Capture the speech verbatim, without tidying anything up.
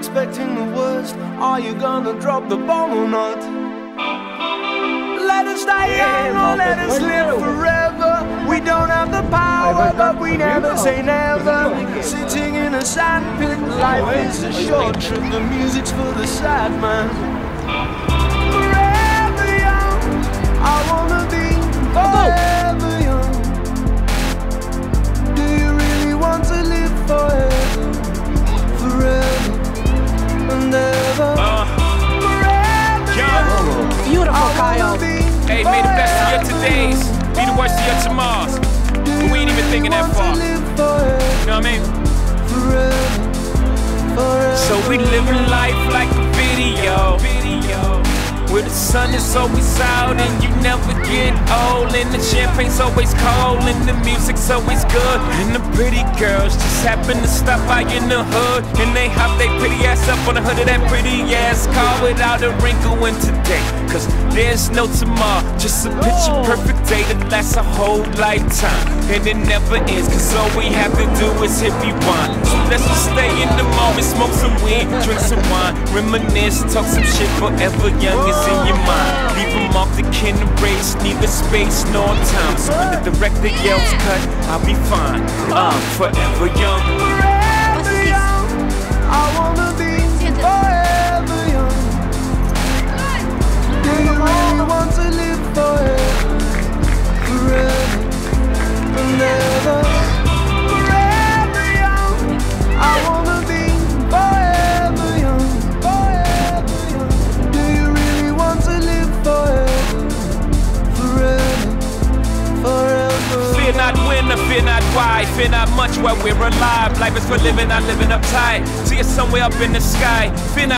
expecting the worst. Are you gonna drop the bomb or not? Let us die young or let us live forever. We don't have the power, but we never say never. Sitting in a sandpit, life is a short trip. The music's for the sad man. Forever young, I wanna be forever young. Do you really want to live forever? Forever and ever. Uh, Forever. Beautiful, Kyle. Hey, may the best of your todays be the worst of your tomorrows. But we ain't even thinking that far. You know what I mean? So we living life like a video, where the sun is always out and you never get old, and the champagne's always cold and the music's always good, and the pretty girls just happen to stop by in the hood, and they hop they pretty ass up on the hood of that pretty ass car without a wrinkle in today. Cause there's no tomorrow, just a picture perfect day that lasts a whole lifetime, and it never ends, cause all we have to do is hit rewind. So let's just stay in the moment, smoke some weed, drink some wine, reminisce, talk some shit. Forever young is in your mind. Leave them off the kin race, neither space nor time. So when the director yells cut, I'll be fine. I'm forever young. Forever young, I wanna be forever young. Do you really want to live forever? Forever and ever. Forever young, I wanna be forever young. Forever young. Do you really want to live forever? Forever, forever. Fear not when or fear not why, fear not much while we're alive. Life is for living, not living uptight. See us somewhere up in the sky. Fear not